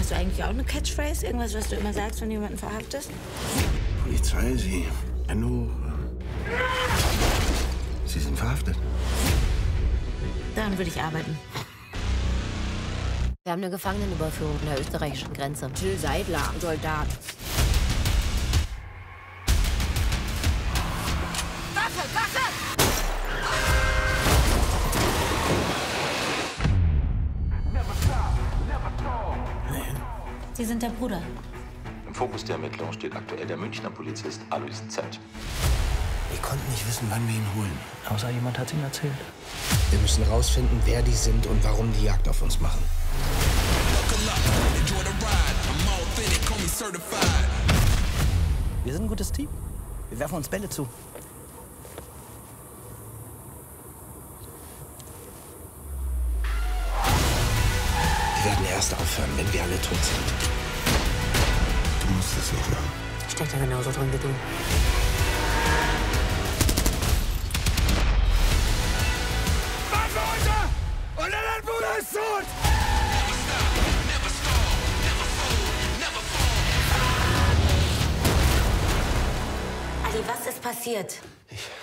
Hast du eigentlich auch eine Catchphrase? Irgendwas, was du immer sagst, wenn du jemanden verhaftest? Polizei, Sie. Hallo. Sie sind verhaftet. Daran würde ich arbeiten. Wir haben eine Gefangenenüberführung an der österreichischen Grenze. Jill Seidler, Soldat. Waffe, Waffe! Sie sind der Bruder. Im Fokus der Ermittlungen steht aktuell der Münchner Polizist Alois Z. Wir konnten nicht wissen, wann wir ihn holen. Außer jemand hat es ihm erzählt. Wir müssen rausfinden, wer die sind und warum die Jagd auf uns machen. Wir sind ein gutes Team. Wir werfen uns Bälle zu. Wir werden erst aufhören, wenn wir alle tot sind. Du musst es nicht machen. Ich steck da genauso drin wie du. Waffe runter! Und dein Bruder ist tot! Ali, was ist passiert? Ich